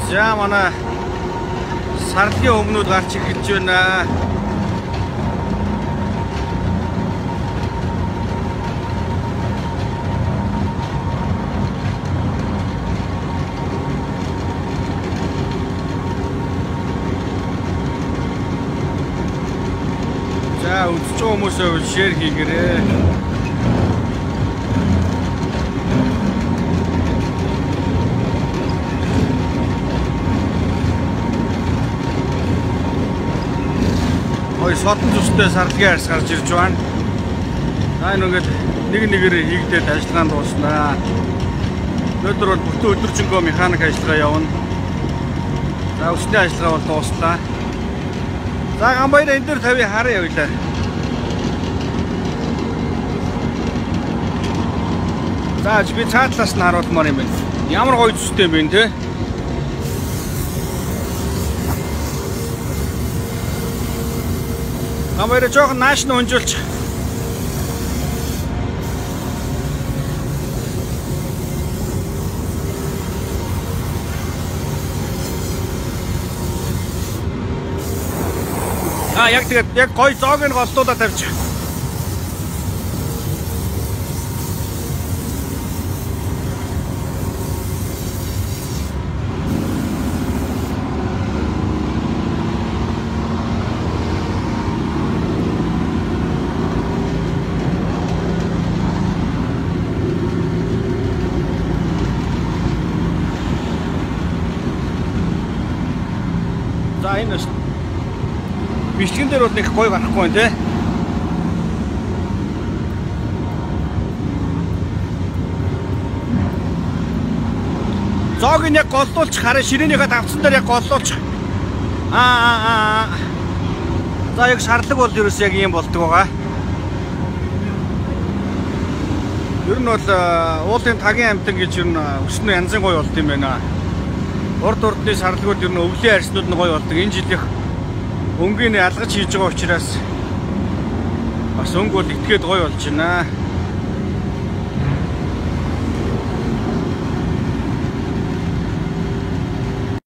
За манай сарлагын өмнүүд гарч ирж байна. За үзэж байгаа хүмүүсээ шеэр хийгээрэй. Содон зүстэй сарлагын арьс гарч ирж байна. Энэ ингээд нэг нэгээр хийгдээд ажиллагаанд дууснаа. Өнөөдөр бол бүтэн өдөржингөө механик ажиллагаа явна. За өсний ажиллагаа бол дууслаа. За гамбайраа энэ дөр тавь хараа явлаа. За би цаатлаас нь харуулмаар юм байна. Ямар гоё зүстэй юм бэ те? Гамбайраа жоохон нааш нь унжуулж. Яг тэгээд яг гоё зоог нь голдуулаад тавьчих. За энэ бичлэгэн дээр бол нэг гоё гарахгүй байна те. Зоог нь яг голлуулчих, хараа ширээнийхээ давцсан дээр яг голлуулчих. За яг шаарлаг бол ерөөс яг ийм болдог байгаа. Ер нь бол уулын тагийн амтан гэж ер нь өснө янзын гоё болд юм байна. Урд урдны шаарлагууд ер нь өвлийн арьснууд нь гоё болдог. Энэ жилийнх өнгөний алгаж хийж байгаа учраас бас өнгө бол итгээд гоё болж байна.